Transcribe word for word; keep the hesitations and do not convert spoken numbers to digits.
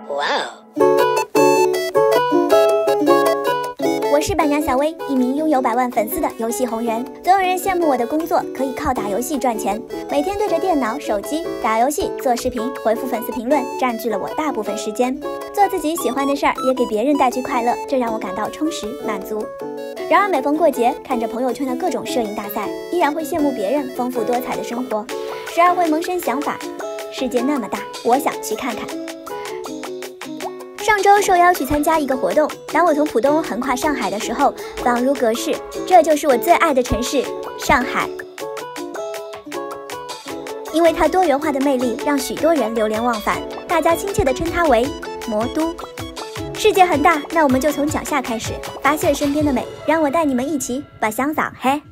哇哦！ 我是板娘小薇，一名拥有百万粉丝的游戏红人。总有人羡慕我的工作可以靠打游戏赚钱，每天对着电脑、手机打游戏、做视频、回复粉丝评论，占据了我大部分时间。做自己喜欢的事儿，也给别人带去快乐，这让我感到充实满足。然而每逢过节，看着朋友圈的各种摄影大赛，依然会羡慕别人丰富多彩的生活，时而会萌生想法：世界那么大，我想去看看。上周受邀去参加一个活动，当我从浦东横跨上海的时候，恍如隔世，这就是我最爱的城市——上海。因为它多元化的魅力，让许多人流连忘返，大家亲切地称它为魔都。世界很大，那我们就从脚下开始，发现身边的美，让我带你们一起把香扫黑。